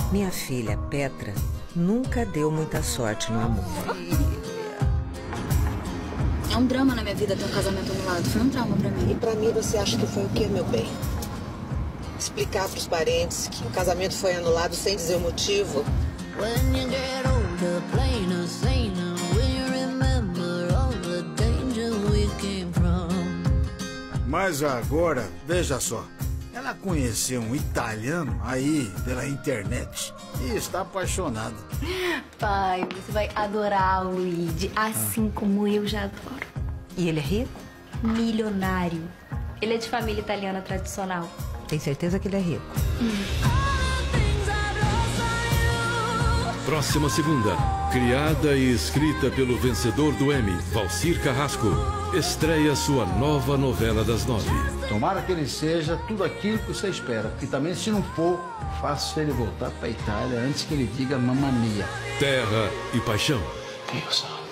Minha filha, Petra, nunca deu muita sorte no amor. É um drama na minha vida ter um casamento anulado. Foi um trauma pra mim. E pra mim, você acha que foi o quê, meu bem? Explicar pros parentes que o casamento foi anulado sem dizer o motivo? Mas agora, veja só. Ela conheceu um italiano aí pela internet e está apaixonada. Pai, você vai adorar o Luigi, assim como eu já adoro. E ele é rico? Milionário. Ele é de família italiana tradicional. Tem certeza que ele é rico? Próxima segunda, criada e escrita pelo vencedor do Emmy, Valcir Carrasco, estreia sua nova novela das 9. Tomara que ele seja tudo aquilo que você espera, porque também, se não for, faço ele voltar para a Itália antes que ele diga mamma mia. Terra e Paixão. Deus.